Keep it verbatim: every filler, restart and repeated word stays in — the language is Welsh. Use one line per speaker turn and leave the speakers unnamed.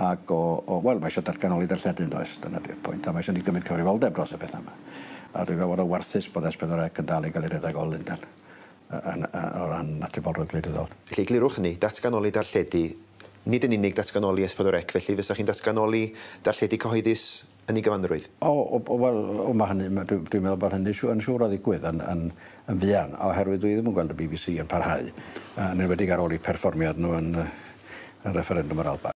Ac o, o wel, mae eisiau datganoli darlledu'n does, dyna di'r pwynt. A mae eisiau ni gymryd cyfrifoldeb dros y peth yma. A dwi'n meddwl bod o warthus bod S pedwar C yn dal i gael ei redeg o Lundan o ran naturiolrwydd gwleidyddol.
Felly, glirwch hynny, datganoli darlledu, nid yn unig datganoli S pedwar C, felly fysa chi'n datganoli darlledu cyhoeddus yn ei gyfanrwydd?
O, o wel, o ma hynny, dwi'n dwi meddwl bod hynny yn siŵr o ddigwydd yn, yn, yn fuan, oherwydd dwi ddim yn gweld y B B C yn parhau, yn enwedig ar ôl i perfformiad nhw yn, yn referendum yr Alban.